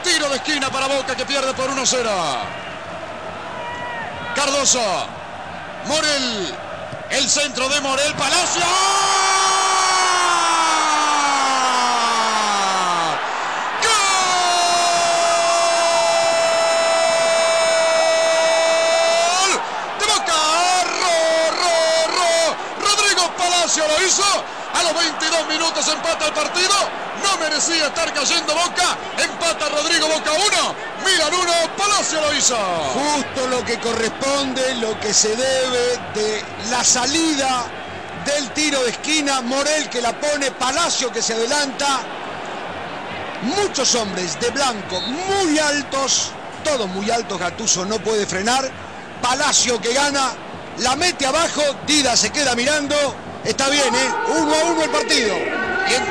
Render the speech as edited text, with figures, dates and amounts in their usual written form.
Tiro de esquina para Boca, que pierde por 1-0. Cardoso. Morel. El centro de Morel. Palacio. ¡Gol! De Boca. Rodrigo Palacio lo hizo. A los 22 minutos empata el partido. No merecía estar cayendo Boca. Empata Rodrigo. Boca 1, Milan 1. Palacio lo hizo. Justo lo que corresponde, lo que se debe de la salida del tiro de esquina. Morel que la pone, Palacio que se adelanta. Muchos hombres de blanco muy altos, todos muy altos. Gattuso no puede frenar. Palacio que gana, la mete abajo. Dida se queda mirando. Está bien, 1-1 el partido.